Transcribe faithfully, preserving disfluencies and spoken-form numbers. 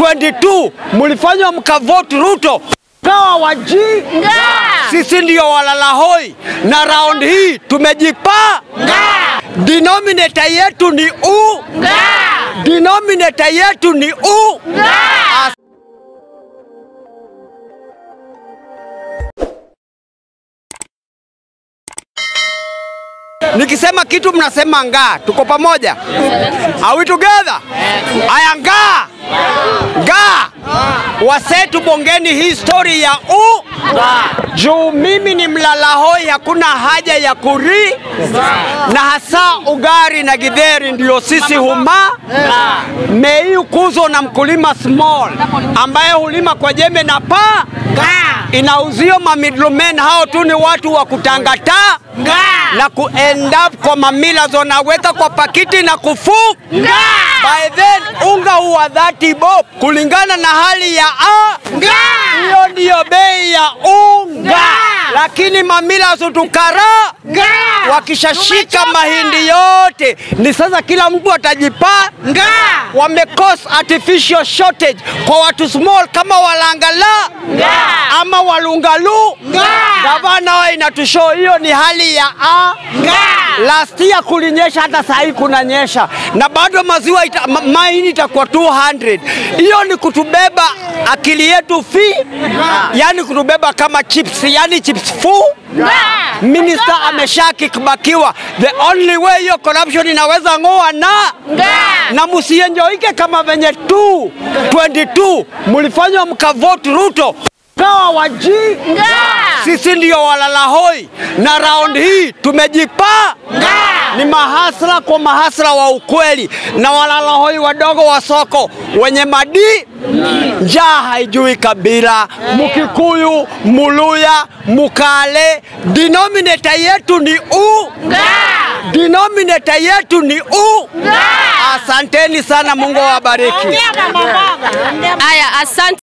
twenty-two mulifanywa mkavote Ruto kawa wajinga. Sisi ndio walala hoi, na round hii tumejipa. Denominator yetu ni u. Denominator yetu ni u. Nikisema kitu mnasema nga, tuko pamoja? Are we together? Aya nga. Nga. Wasetu bongeni hii story ya u. Juu mimi ni mlala hoi, hakuna haja ya kuri. Na hasa ugari na githeri ndio sisi huma. Mei kuzo na mkulima small ambaye hulima kwa jembe na pa. Inauzio ma middlemen, hao tu ni watu wa kutangata na ku end up kwa mamila zona weka kwa pakiti na kufu. By then unga huwa thirty bob kulingana na hali ya a. Hiyo ndio bei ya unga. Lakini mamila zutukara wakishashika mahindi yote, ni sasa kila mtu atajipa. Wame cause artificial shortage kwa watu small kama walangala ama walungalu. Gavana wa inatushow hiyo ni hali ya a. Last year kulinyesha, hata saa hii kunanyesha, na bado maziwa ita, ma, mahindi itakuwa two hundred. Hiyo ni kutubeba akili yetu fi. Yani kutubeba kama chips, yani chips fu. Minister ameshaki kubakiwa. The only way hiyo corruption inaweza ngoa na na musienjoike kama venye two twenty-two mulifanywa mkavote Ruto kawa wajinga. Sisi ndio walala hoi, na round hii tumejipa. Ni mahasla kwa mahasla wa ukweli, na walala hoi wadogo wa soko wenye madi. Njaa haijui kabila, Mukikuyu, Muluya, Mukale. Denominator yetu ni u. Denominator yetu ni u. Asanteni sana, Mungu awabariki. Aya, asante.